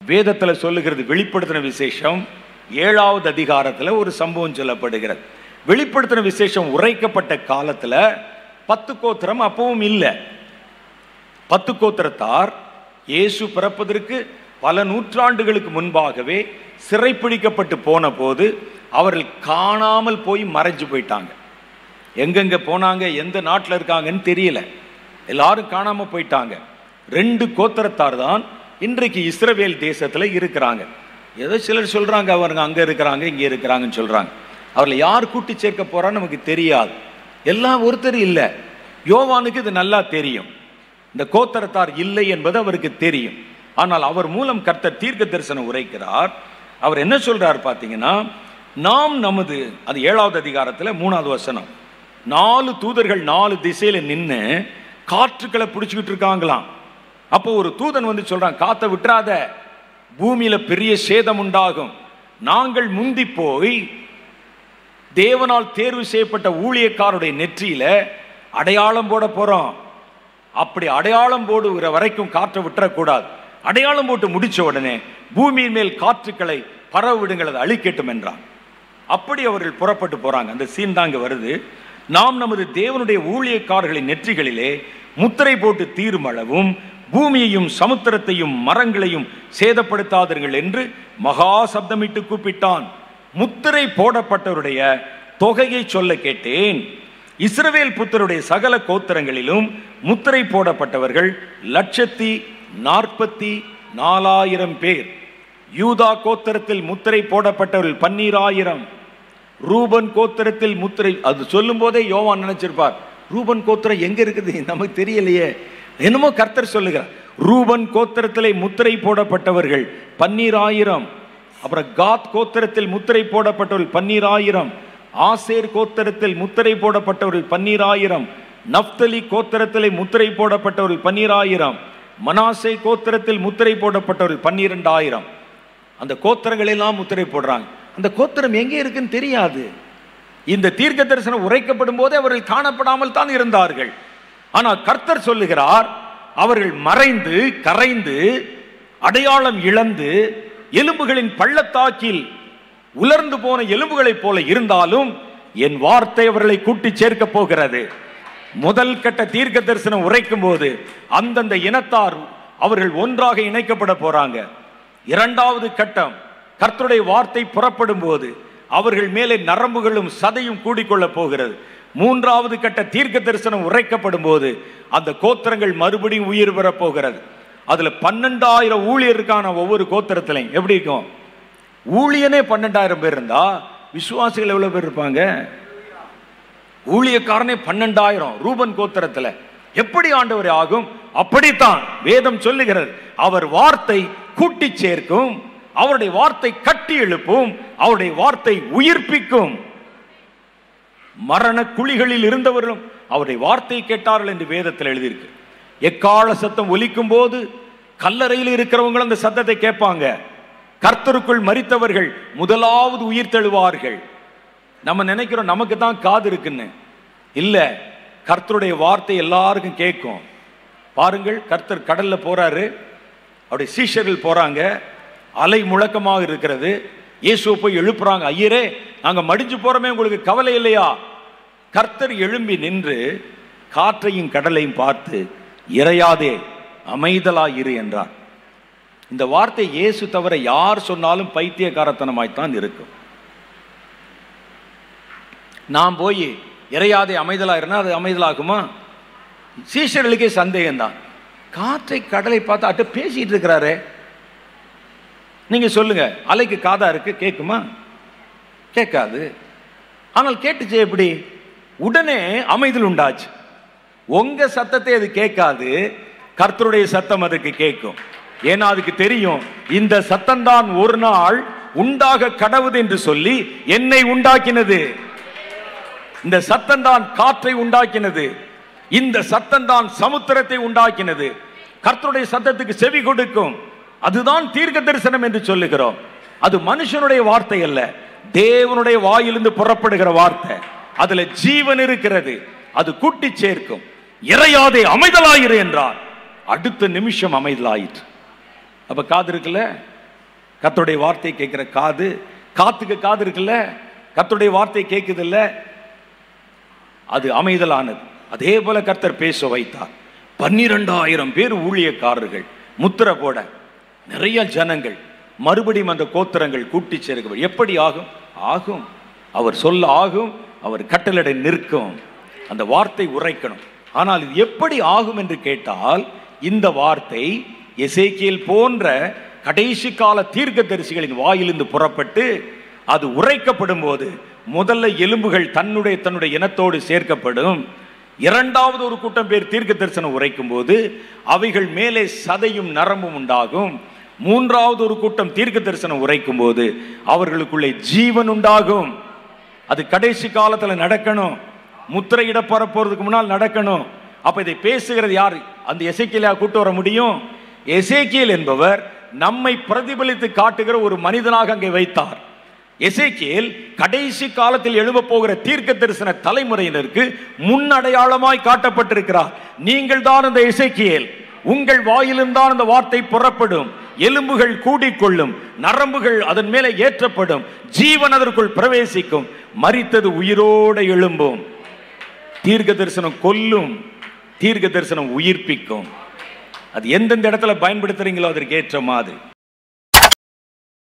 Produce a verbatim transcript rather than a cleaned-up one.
வேதத்தில் சொல்லுகிறது. வெளிப்படுத்தின விசேஷம் ஏழாவது அதிகாரத்தில் ஒரு சம்பவம் சொல்லப்படுகிறது. வெளிப்படுத்தின விசேஷம் உரைக்கப்பட்ட காலத்தில் பத்து கோத்திரம் அப்பவும் இல்லை. பத்து கோத்திரத்தார் இயேசு பிறப்பதற்கு பல நூற்றாண்டுகளுக்கு முன்பாகவே சிறைப்பிடிக்கப்பட்டு போன போது அவர்கள் காணாமல் போய் மறைஞ்சு போயிட்டாங்க. எங்கெங்க போனாங்க, எந்த நாட்டில் இருக்காங்கன்னு தெரியல, எல்லாரும் காணாமல் போயிட்டாங்க. ரெண்டு கோத்திரத்தார் தான் இன்றைக்கு இஸ்ரவேல் தேசத்தில் இருக்கிறாங்க. ஏதோ சிலர் சொல்றாங்க அவங்க அங்கே இருக்கிறாங்க இங்கே இருக்கிறாங்கன்னு சொல்றாங்க. அவர்களை யார் கூட்டி சேர்க்க போறான்னு நமக்கு தெரியாது. எல்லாம் ஒருத்தர் இல்லை. யோவானுக்கு இது நல்லா தெரியும், இந்த கோத்திரத்தார் இல்லை என்பது அவருக்கு தெரியும். ஆனால் அவர் மூலம் கர்த்தர் தீர்க்க தரிசனம் உரைக்கிறார். அவர் என்ன சொல்றார் பார்த்தீங்கன்னா, நாம் நமது, அது ஏழாவது அதிகாரத்தில் மூணாவது வசனம், நாலு தூதர்கள் நாலு திசையில நின்று காற்றுக்களை பிடிச்சிக்கிட்டு இருக்காங்களாம். அப்போ ஒரு தூதன் வந்து சொல்றான், காத்தை விட்டுறாத, பூமியில பெரிய சேதம் உண்டாகும். நாங்கள் முந்தி போய் தேவனால் தேர்வு செய்யப்பட்ட ஊழியக்காருடைய நெற்றியில அடையாளம் போட போறோம். அப்படி அடையாளம் போடுகிற வரைக்கும் காற்றை விட்டுறக்கூடாது. அடையாளம் போட்டு முடிச்ச உடனே பூமியின் மேல் காற்றுக்களை பரவ விடுங்கள், அதை அழிக்கட்டும் என்றான். அப்படி அவர்கள் புறப்பட்டு போறாங்க. அந்த சீன் தாங்க வருது. நாம் நமது தேவனுடைய ஊழியக்காரர்களின் நெற்றிகளிலே முத்திரை போட்டு தீருமளவும் பூமியையும் சமுத்திரத்தையும் மரங்களையும் சேதப்படுத்தாதீர்கள் என்று மகா சப்தமிட்டு கூப்பிட்டான். முத்திரை போடப்பட்டவருடைய தொகையை சொல்ல கேட்டேன். இஸ்ரவேல் புத்தருடைய சகல கோத்திரங்களிலும் முத்திரை போடப்பட்டவர்கள் லட்சத்தி நாற்பத்தி நாலாயிரம் பேர். யூதா கோத்திரத்தில் முத்திரை போடப்பட்டவர்கள் பன்னீராயிரம். ரூபன் கோத்திரத்தில் முத்திரை, அது சொல்லும் போதே யோவான் நினைச்சிருப்பார், ரூபன் கோத்திரம் எங்க இருக்குது நமக்கு தெரியலையே, என்னமோ கர்த்தர் சொல்லுகிறார். ரூபன் கோத்திரத்திலே முத்திரை போடப்பட்டவர்கள் பன்னீராயிரம். அப்புறம் காத் கோத்திரத்தில் முத்திரை போடப்பட்டவர்கள் பன்னீராயிரம். ஆசேர் கோத்திரத்தில் முத்திரை போடப்பட்டவர்கள் பன்னீராயிரம். நப்தலி கோத்திரத்திலே முத்திரை போடப்பட்டவர்கள் பன்னீராயிரம். மனாசே கோத்திரத்தில் முத்திரை போடப்பட்டவர்கள் பன்னிரெண்டாயிரம். அந்த கோத்திரங்கள் எல்லாம் முத்திரை போடுறாங்க. அந்த கோத்திரம் எங்கே இருக்குன்னு தெரியாது. இந்த தீர்க்க தரிசனம் உரைக்கப்படும் போதே அவர்கள் காணப்படாமல் தான் இருந்தார்கள். ஆனால் கர்த்தர் சொல்லுகிறார், அவர்கள் மறைந்து கரைந்து அடையாளம் இழந்து எலும்புகளின் பள்ளத்தாக்கில் உலர்ந்து போன எலும்புகளைப் போல இருந்தாலும் என் வார்த்தை அவர்களை கூட்டி சேர்க்க போகிறது. முதல் கட்ட தீர்க்க தரிசனம் உரைக்கும் போது அந்தந்த இனத்தார் அவர்கள் ஒன்றாக இணைக்கப்பட போறாங்க. இரண்டாவது கட்டம் கர்த்தருடைய வார்த்தை புறப்படும் போது அவர்கள் மேலே நரம்புகளும் சதையும் கூடிக்கொள்ள போகிறது. மூன்றாவது கட்ட தீர்க்க தரிசனம் உரைக்கப்படும் போது அந்த கோத்திரங்கள் மறுபடியும் உயிர் பெற போகிறது. அதுல பன்னெண்டாயிரம் ஊழியர் இருக்கான ஒவ்வொரு கோத்திரத்திலையும். எப்படி இருக்கும்? ஊழியனே பன்னெண்டாயிரம் பேர் இருந்தா விசுவாசிகள் எவ்வளவு பேர் இருப்பாங்க? ஊழியக்காரனே பன்னெண்டாயிரம். ரூபன் கோத்திரத்துல எப்படி ஆண்டவர் ஆகும்? அப்படித்தான் வேதம் சொல்லுகிறது. அவர் வார்த்தை கூட்டி சேர்க்கும், அவருடைய வார்த்தை கட்டி எழுப்பும், அவருடைய வார்த்தை உயிர்ப்பிக்கும். மரண குழிகளில் இருந்தவர்களும் அவருடைய வார்த்தை கேட்டார்கள் என்று வேதத்தில் எழுதியிருக்கு. எக்கால சத்தம் ஒலிக்கும் போது கல்லறையில் இருக்கிறவங்களும் அந்த சத்தத்தை கேட்பாங்க. கர்த்தருக்குள் மரித்தவர்கள் முதலாவது உயிர் தெழுவார்கள். நம்ம நினைக்கிறோம் நமக்கு தான் காது இருக்குன்னு. இல்ல, கர்த்தருடைய வார்த்தை எல்லாருக்கும் கேட்கும். பாருங்கள், கர்த்தர் கடல்ல போறாரு, அவருடைய சீஷர்கள் போறாங்க, அலை முழக்கமாக இருக்கிறது. இயேசுவை போய் எழுப்புறாங்க. ஐயரே, நாங்க மடிஞ்சு போறோமே, உங்களுக்கு கவலை இல்லையா? கர்த்தர் எழும்பி நின்று காற்றையும் கடலையும் பார்த்து இறையாதே, அமைதலாயிரு என்றார். இந்த வார்த்தை இயேசு தவிர யார் சொன்னாலும் பைத்தியக்காரத்தனமாய்த்தான் இருக்கும். நாம் போய் இறையாதே அமைதலாயிருந்தா அது அமைதலாகுமா? சீஷர்களுக்கே சந்தேகம்தான். காற்றை கடலை பார்த்து அட்ட பேசிட்டு இருக்கிறாரு. நீங்க சொல்லுங்க, அலைக்கு காதா இருக்கு, கேட்குமா? கேட்காது. ஆனால் கேட்டுச்சு எப்படி? உடனே அமைதல் உண்டாச்சு. உங்க சத்தத்தை அது கேட்காது, கர்த்தருடைய சத்தம் அதுக்கு கேட்கும். ஏன்னா அதுக்கு தெரியும், இந்த சத்தம் தான் ஒரு நாள் உண்டாக கடவுது என்று சொல்லி என்னை உண்டாக்கினது. இந்த சத்தம் தான் காற்றை உண்டாக்கினது. இந்த சத்தம் தான் சமுத்திரத்தை உண்டாக்கினது. கர்த்தருடைய சத்தத்துக்கு செவி கொடுக்கும். அதுதான் தீர்க்க தரிசனம் என்று சொல்லுகிறோம். அது மனுஷனுடைய வார்த்தை அல்ல, தேவனுடைய வாயிலிருந்து புறப்படுகிற வார்த்தை. அதுல ஜீவன் இருக்கிறது. அது கூட்டி சேர்க்கும். இறையாதே அமைதலாயிரு என்றார். அடுத்த நிமிஷம் அமைதலாயிற்று. அப்ப காது இருக்குல்ல, கர்த்தருடைய வார்த்தை கேட்கிற காது, காத்துக்கு காது இருக்குல்ல, கர்த்தருடைய வார்த்தை கேட்குது இல்ல, அது அமைதலானது. அதே போல கர்த்தர் பேச வைத்தார். பன்னிரெண்டாயிரம் பேர் ஊழியக்காரர்கள், முத்திர போட நிறைய ஜனங்கள், மறுபடியும் அந்த கோத்திரங்கள் கூட்டி சேர்க்க எப்படி ஆகும்? ஆகும். அவர் சொல்ல ஆகும், அவர் கட்டளை நிற்கும். அந்த வார்த்தை உரைக்கணும். ஆனால் இது எப்படி ஆகும் என்று கேட்டால், இந்த வார்த்தை எசேக்கியேல் போன்ற கடைசி கால தீர்க்கதரிசிகளின் வாயிலிருந்து புறப்பட்டு அது உரைக்கப்படும் போது முதல்ல எலும்புகள் தன்னுடைய தன்னுடைய இனத்தோடு சேர்க்கப்படும். இரண்டாவது ஒரு கூட்டம் பேர் தீர்க்க தரிசனம் உரைக்கும் போது அவைகள் மேலே சதையும் நரம்பும் உண்டாகும். மூன்றாவது ஒரு கூட்டம் தீர்க்க தரிசனம் உரைக்கும் போது அவர்களுக்குள்ளே ஜீவன் உண்டாகும். அது கடைசி காலத்தில் நடக்கணும். முத்திரையிட போறதுக்கு முன்னால் நடக்கணும். அப்ப இதை பேசுகிறது யார்? அந்த எசேக்கியேலை கூட்டு வர முடியும்? எசேக்கியேல் என்பவர் நம்மை பிரதிபலித்து காட்டுகிற ஒரு மனிதனாக அங்கே வைத்தார். எசேக்கியேல் கடைசி காலத்தில் எழும்ப போகிற தீர்க்க தரிசன தலைமுறையினருக்கு முன்னடையாளமாய் காட்டப்பட்டிருக்கிறார். நீங்கள் தான் அந்த எசேக்கியேல். உங்கள் வாயிலும் தான் அந்த வார்த்தை புறப்படும். எலும்புகள் கூடிக்கொள்ளும், நரம்புகள் அதன் மேலே ஏற்றப்படும், ஜீவன் அதற்குள் பிரவேசிக்கும், மரித்தது உயிரோடு எழும்பும். தீர்க்க தரிசனம் கொல்லும், தீர்க்க தரிசனம் உயிர்ப்பிக்கும். அது எந்தெந்த இடத்துல பயன்படுத்துறீங்களோ அதற்கு ஏற்ற மாதிரி